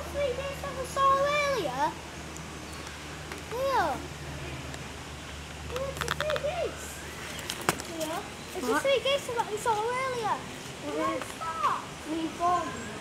three gates that we saw earlier? Leo. Leo, it's the three gates. Leo, it's the three gates that we saw earlier. Where's that?